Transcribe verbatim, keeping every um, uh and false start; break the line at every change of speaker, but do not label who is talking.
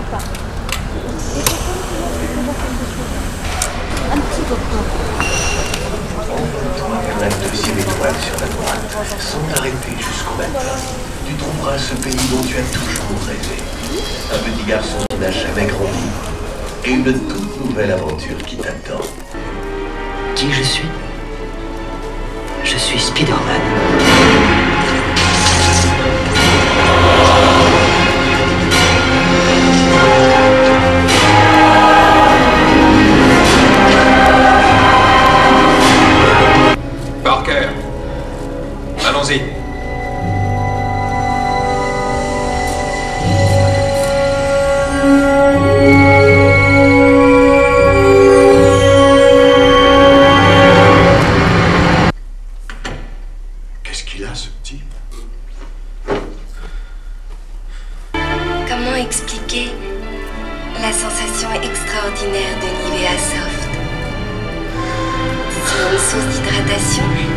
La deuxième étoile sur la droite, sans t'arrêter jusqu'au matin, tu trouveras ce pays dont tu as toujours rêvé. Un petit garçon qui n'a jamais grandi et une toute nouvelle aventure qui t'attend.
Qui je suis? Je suis Spider-Man.
Parker, allons-y.
Qu'est-ce qu'il a, ce petit?
Comment expliquer la sensation extraordinaire de Nivea Soft? C'est une source d'hydratation